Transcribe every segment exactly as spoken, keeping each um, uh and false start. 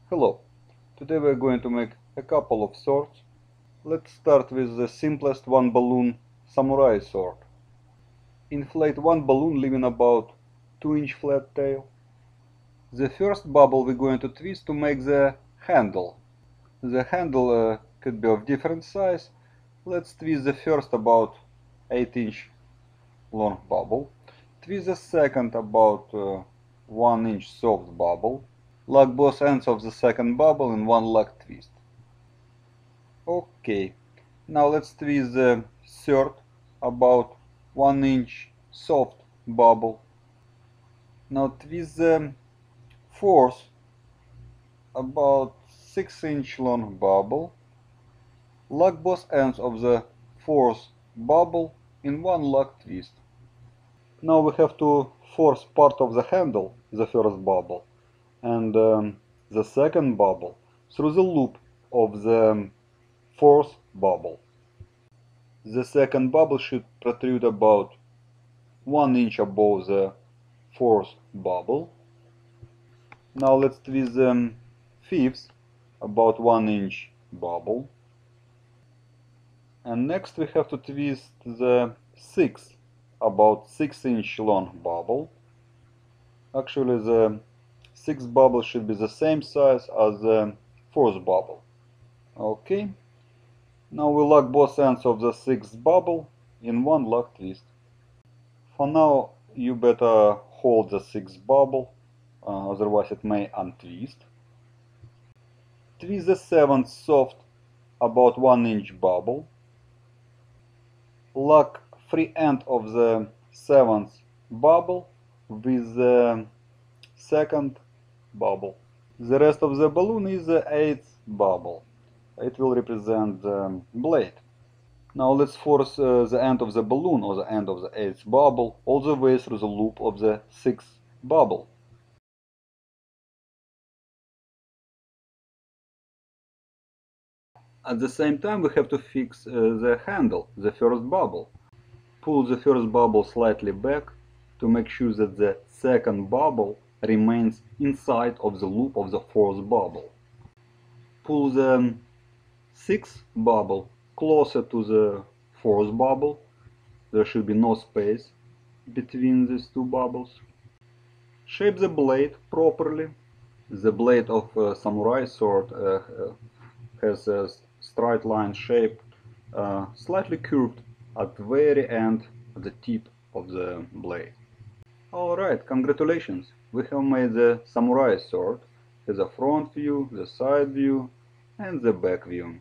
Hello, today we're going to make a couple of swords. Let's start with the simplest one balloon samurai sword. Inflate one balloon leaving about two inch flat tail. The first bubble we're going to twist to make the handle. The handle uh, could be of different size. Let's twist the first about eight inch long bubble. Twist the second about uh, one inch soft bubble. Lock both ends of the second bubble in one lock twist. Okay, now let's twist the third about one inch soft bubble. Now twist the fourth about six inch long bubble. Lock both ends of the fourth bubble in one lock twist. Now we have to force part of the handle, the first bubble, and um, the second bubble through the loop of the fourth bubble. The second bubble should protrude about one inch above the fourth bubble. Now let's twist the fifth about one inch bubble. And next we have to twist the sixth about six inch long bubble. Actually the sixth bubble should be the same size as the fourth bubble. Okay. Now we lock both ends of the sixth bubble in one lock twist. For now you better hold the sixth bubble, uh, otherwise it may untwist. Twist the seventh soft about one inch bubble. Lock free end of the seventh bubble with the second bubble. The rest of the balloon is the eighth bubble. It will represent the blade. Now let's force uh, the end of the balloon or the end of the eighth bubble all the way through the loop of the sixth bubble. At the same time we have to fix uh, the handle, the first bubble. Pull the first bubble slightly back to make sure that the second bubble remains inside of the loop of the fourth bubble. Pull the sixth bubble closer to the fourth bubble. There should be no space between these two bubbles. Shape the blade properly. The blade of a samurai sword uh, has a straight line shape, uh, slightly curved at the very end, at the tip of the blade. Alright, congratulations! We have made the samurai sword with the front view, the side view, and the back view.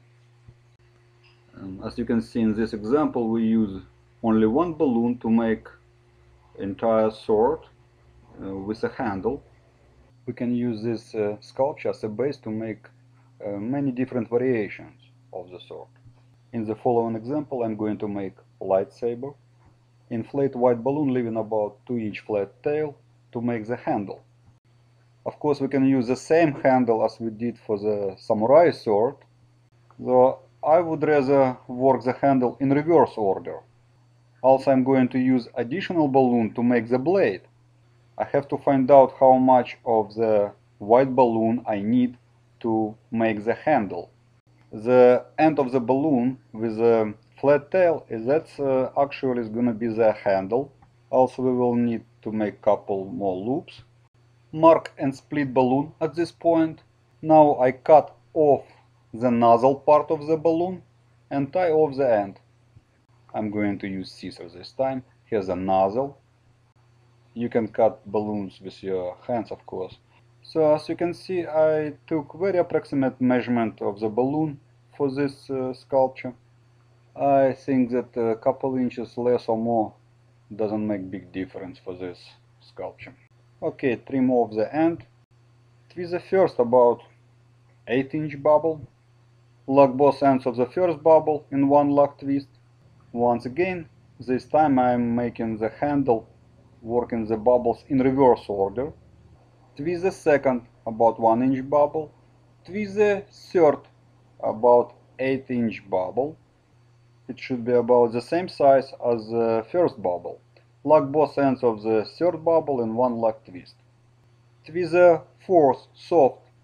Um, as you can see in this example, we use only one balloon to make entire sword uh, with a handle. We can use this uh, sculpture as a base to make uh, many different variations of the sword. In the following example, I'm going to make a lightsaber. Inflate white balloon leaving about two inch flat tail to make the handle. Of course, we can use the same handle as we did for the samurai sword, though I would rather work the handle in reverse order. Also, I'm going to use additional balloon to make the blade. I have to find out how much of the white balloon I need to make the handle. The end of the balloon with the flat tail, that's uh, actually is gonna be the handle. Also we will need to make couple more loops. Mark and split balloon at this point. Now I cut off the nozzle part of the balloon and tie off the end. I'm going to use scissors this time. Here's a nozzle. You can cut balloons with your hands, of course. So as you can see, I took very approximate measurement of the balloon for this uh, sculpture. I think that a couple inches less or more doesn't make big difference for this sculpture. Okay, trim off the end. Twist the first about eight inch bubble. Lock both ends of the first bubble in one lock twist. Once again, this time I'm making the handle working the bubbles in reverse order. Twist the second about one inch bubble. Twist the third about eight inch bubble. It should be about the same size as the first bubble. Lock both ends of the third bubble in one lock twist. Twist the fourth soft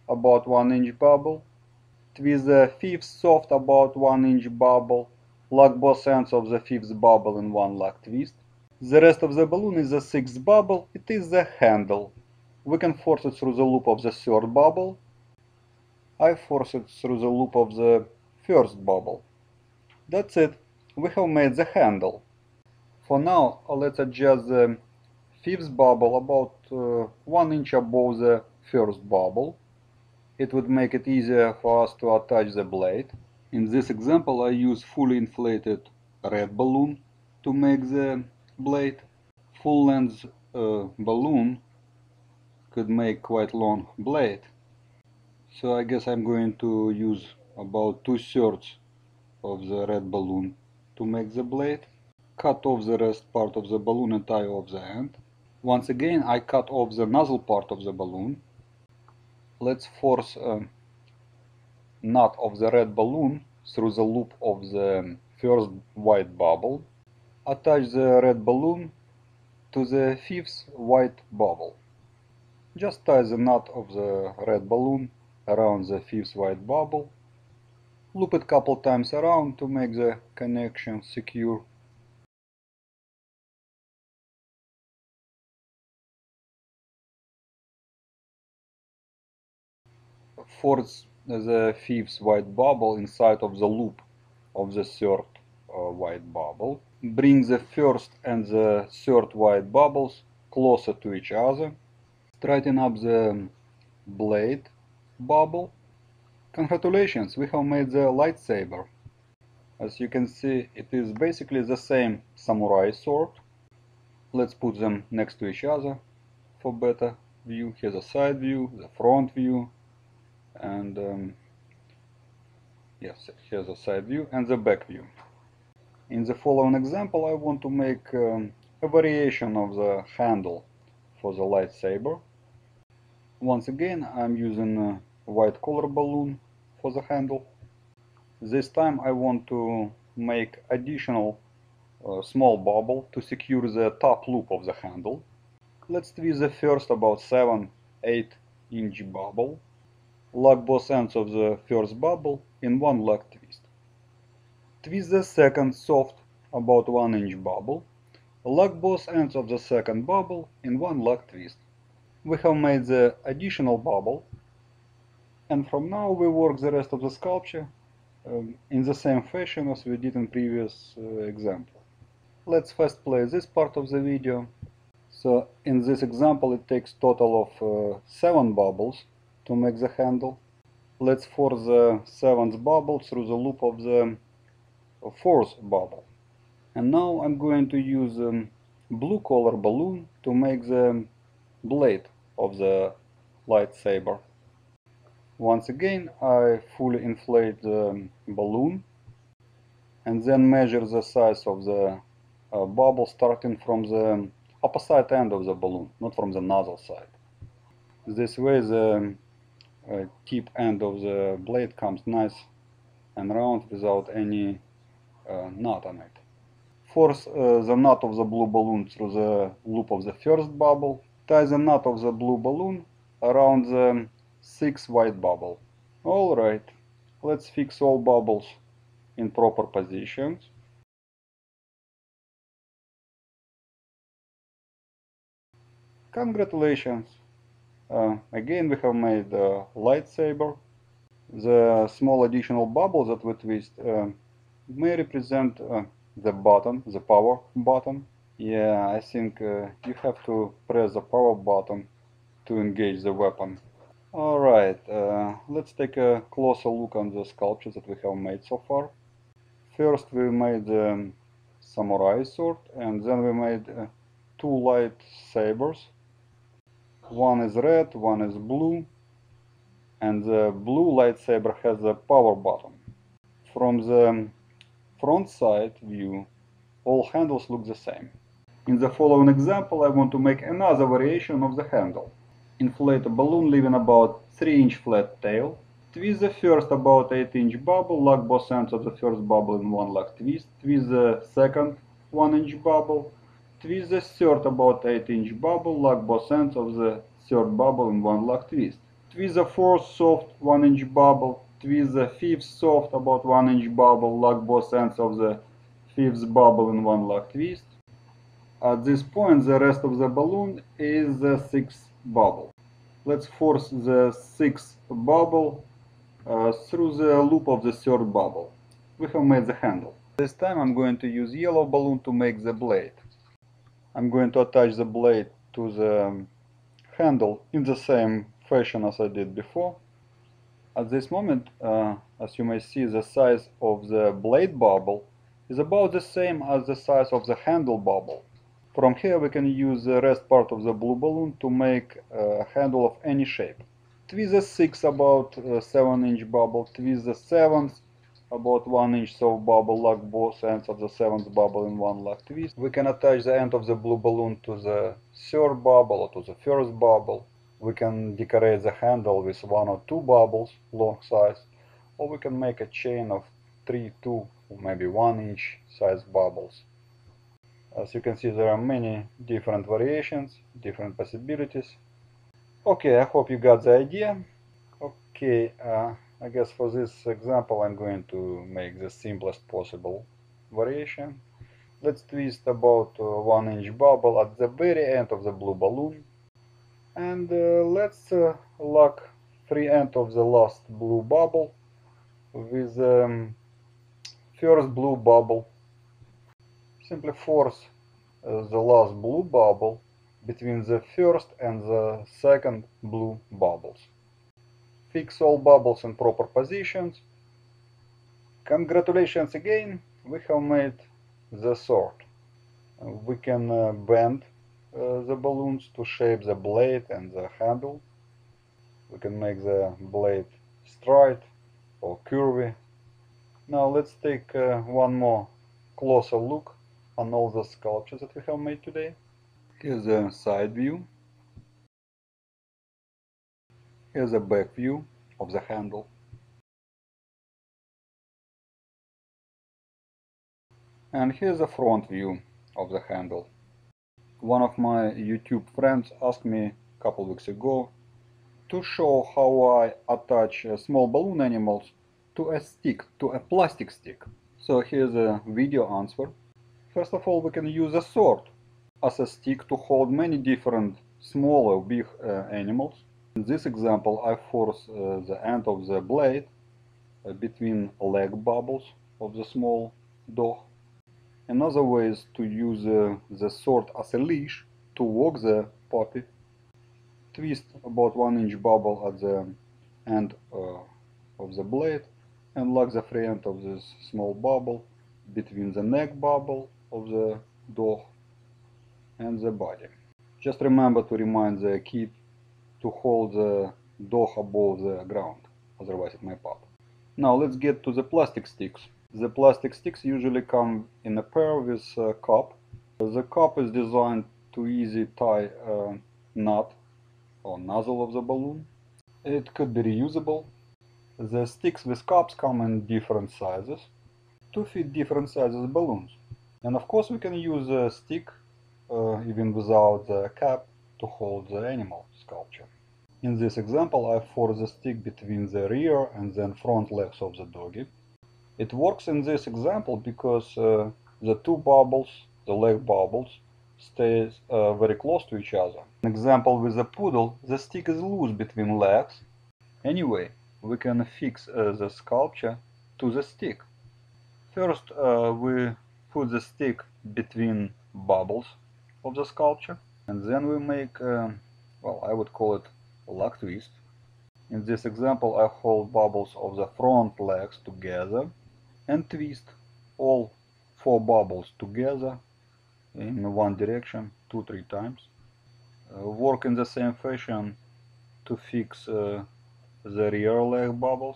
about one inch bubble. Twist the fifth soft about one inch bubble. Lock both ends of the fifth bubble in one lock twist. The rest of the balloon is the sixth bubble. It is the handle. We can force it through the loop of the third bubble. I force it through the loop of the first bubble. That's it. We have made the handle. For now, let's adjust the fifth bubble about uh, one inch above the first bubble. It would make it easier for us to attach the blade. In this example, I use fully inflated red balloon to make the blade. Full length uh, balloon could make quite long blade. So I guess I'm going to use about two thirds of the red balloon to make the blade. Cut off the rest part of the balloon and tie off the end. Once again, I cut off the nozzle part of the balloon. Let's force a knot of the red balloon through the loop of the first white bubble. Attach the red balloon to the fifth white bubble. Just tie the knot of the red balloon around the fifth white bubble. Loop it a couple times around to make the connection secure. Force the fifth white bubble inside of the loop of the third uh, white bubble. Bring the first and the third white bubbles closer to each other. Straighten up the blade bubble. Congratulations, we have made the lightsaber. As you can see, it is basically the same samurai sword. Let's put them next to each other for better view. Here's a side view, the front view, and um, yes, here's a side view and the back view. In the following example, I want to make um, a variation of the handle for the lightsaber. Once again, I'm using a white color balloon for the handle. This time I want to make additional uh, small bubble to secure the top loop of the handle. Let's twist the first about seven eight inch bubble. Lock both ends of the first bubble in one lock twist. Twist the second soft about one inch bubble. Lock both ends of the second bubble in one lock twist. We have made the additional bubble, and from now we work the rest of the sculpture um, in the same fashion as we did in previous uh, example. Let's first play this part of the video. So in this example it takes total of uh, seven bubbles to make the handle. Let's force the seventh bubble through the loop of the fourth bubble. And now I'm going to use a um, blue color balloon to make the blade of the lightsaber. Once again, I fully inflate the balloon and then measure the size of the uh, bubble starting from the opposite end of the balloon, not from the nozzle side. This way the uh, tip end of the blade comes nice and round without any uh, knot on it. Force uh, the knot of the blue balloon through the loop of the first bubble. Tie the knot of the blue balloon around the sixth white bubble. Alright, let's fix all bubbles in proper positions. Congratulations! Uh, again we have made a lightsaber. The small additional bubbles that we twist uh, may represent uh, the button, the power button. Yeah, I think uh, you have to press the power button to engage the weapon. Alright, uh, let's take a closer look on the sculptures that we have made so far. First we made the um, samurai sword, and then we made uh, two lightsabers. One is red, one is blue, and the blue lightsaber has a power button. From the front side view, all handles look the same. In the following example, I want to make another variation of the handle. Inflate a balloon leaving about three inch flat tail. Twist the first about eight inch bubble, lock both ends of the first bubble in one lock twist. Twist the second one inch bubble. Twist the third about eight inch bubble, lock both ends of the third bubble in one lock twist. twist the fourth soft one inch bubble, twist the fifth soft about one inch bubble, lock both ends of the fifth bubble in one lock twist. At this point the rest of the balloon is the sixth bubble. Let's force the sixth bubble uh, through the loop of the third bubble. We have made the handle. This time I'm going to use yellow balloon to make the blade. I'm going to attach the blade to the handle in the same fashion as I did before. At this moment, uh, as you may see, the size of the blade bubble is about the same as the size of the handle bubble. From here we can use the rest part of the blue balloon to make a handle of any shape. Twist the sixth about uh, seven inch bubble, twist the seventh about one inch soft bubble, lock both ends of the seventh bubble in one lock twist. We can attach the end of the blue balloon to the third bubble or to the first bubble. We can decorate the handle with one or two bubbles, long size, or we can make a chain of three, two, or maybe one inch size bubbles. As you can see, there are many different variations, different possibilities. Okay, I hope you got the idea. Okay, uh, I guess for this example I'm going to make the simplest possible variation. Let's twist about uh, one inch bubble at the very end of the blue balloon. And uh, let's uh, lock three ends of the last blue bubble with um, first blue bubble. Simply force uh, the last blue bubble between the first and the second blue bubbles. Fix all bubbles in proper positions. Congratulations again, we have made the sword. Uh, we can uh, bend uh, the balloons to shape the blade and the handle. We can make the blade straight or curvy. Now let's take uh, one more closer look on all the sculptures that we have made today. Here's a side view. Here's a back view of the handle. And here's a front view of the handle. One of my YouTube friends asked me a couple weeks ago to show how I attach uh, small balloon animals to a stick, to a plastic stick. So here's a video answer. First of all, we can use a sword as a stick to hold many different small or big uh, animals. In this example, I force uh, the end of the blade uh, between leg bubbles of the small dog. Another way is to use uh, the sword as a leash to walk the puppy. Twist about one inch bubble at the end uh, of the blade and lock the free end of this small bubble between the neck bubble of the dog and the body. Just remember to remind the kid to hold the dog above the ground, otherwise it may pop. Now let's get to the plastic sticks. The plastic sticks usually come in a pair with a cup. The cup is designed to easily tie a nut or nozzle of the balloon. It could be reusable. The sticks with cups come in different sizes to fit different sizes balloons. And of course we can use a stick uh, even without the cap to hold the animal sculpture. In this example I force the stick between the rear and then front legs of the doggy. It works in this example because uh, the two bubbles, the leg bubbles, stay uh, very close to each other. An example with the poodle, the stick is loose between legs. Anyway, we can fix uh, the sculpture to the stick. First, uh, we put the stick between bubbles of the sculpture, and then we make, uh, well, I would call it a lock twist. In this example, I hold bubbles of the front legs together and twist all four bubbles together in one direction two three times. Uh, work in the same fashion to fix uh, the rear leg bubbles.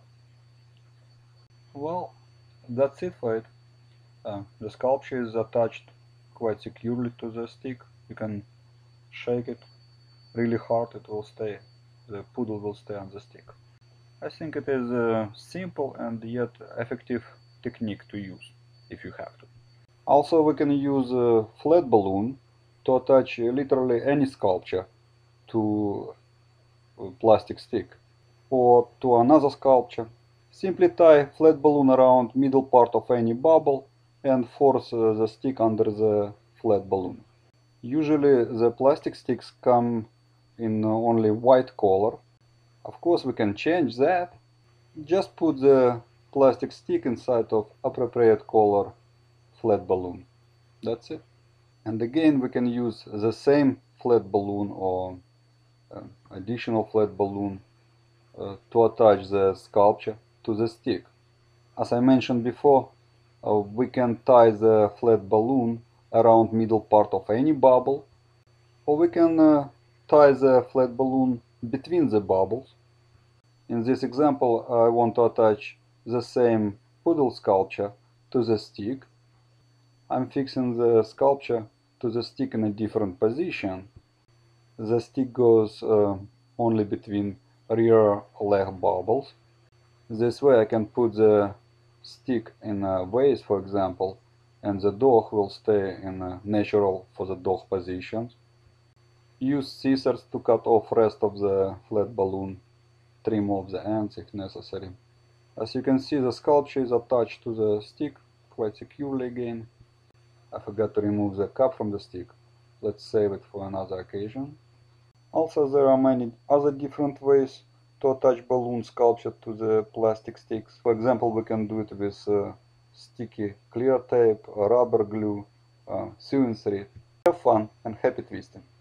Well, that's it for it. Uh, the sculpture is attached quite securely to the stick. You can shake it really hard, it will stay, the poodle will stay on the stick. I think it is a simple and yet effective technique to use if you have to. Also, we can use a flat balloon to attach literally any sculpture to plastic stick. Or to another sculpture. Simply tie flat balloon around middle part of any bubble and force uh, the stick under the flat balloon. Usually the plastic sticks come in only white color. Of course we can change that. Just put the plastic stick inside of appropriate color flat balloon. That's it. And again we can use the same flat balloon or uh, additional flat balloon uh, to attach the sculpture to the stick. As I mentioned before, uh, we can tie the flat balloon around middle part of any bubble, or we can uh, tie the flat balloon between the bubbles. In this example, I want to attach the same poodle sculpture to the stick. I'm fixing the sculpture to the stick in a different position. The stick goes uh, only between rear leg bubbles. This way I can put the stick in a vase, for example, and the dog will stay in a natural for the dog position. Use scissors to cut off rest of the flat balloon. Trim off the ends if necessary. As you can see, the sculpture is attached to the stick quite securely again. I forgot to remove the cap from the stick. Let's save it for another occasion. Also, there are many other different ways to attach balloon sculpture to the plastic sticks. For example, we can do it with uh, sticky clear tape, rubber glue, uh, sewing thread. Have fun and happy twisting!